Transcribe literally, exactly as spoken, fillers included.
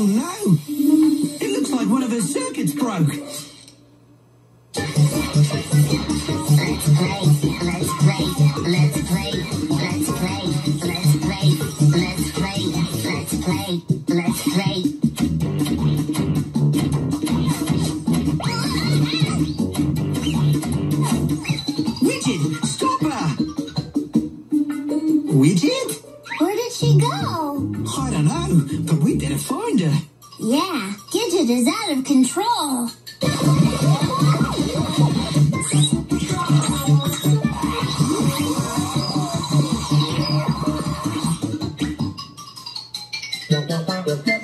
no! It looks like one of her circuits broke. Let's play, let's play, let's play, let's play, let's play, let's play, let's play, let's play. Gidget, stop her! Gidget? Where did she go? I don't know, but we better find her. Yeah, Gidget is out of control. Bye.